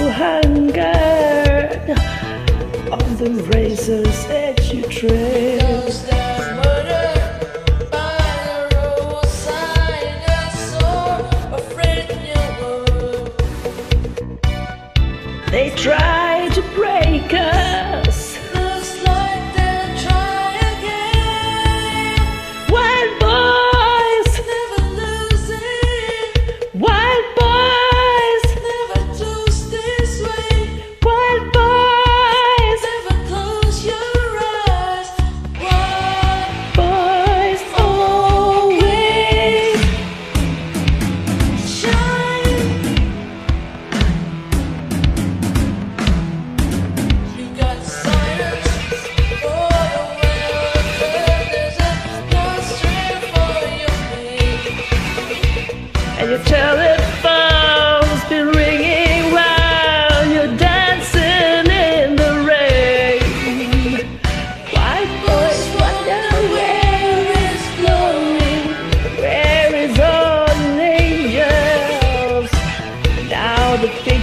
hungered on the razor's edge you tread. They try to break us. Looks like they'll try again. Wild boys, Never losing. wild boys, Never choose this way. wild boys, Never close your eyes. Wild boys always. shine. You got science for the welfare. There's no strength for your pain. And your telephone's been ringing while you're dancing in the rain. Wild boys wonder where is glory, where is all the angels? Now the